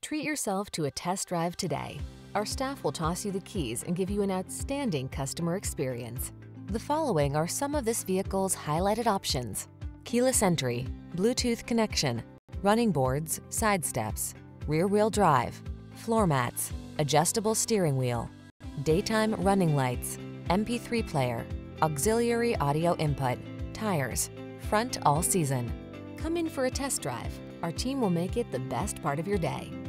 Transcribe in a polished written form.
Treat yourself to a test drive today. Our staff will toss you the keys and give you an outstanding customer experience. The following are some of this vehicle's highlighted options: keyless entry, Bluetooth connection, running boards, side steps, rear-wheel drive, floor mats, adjustable steering wheel, daytime running lights, MP3 player, auxiliary audio input, tires, front all season. Come in for a test drive. Our team will make it the best part of your day.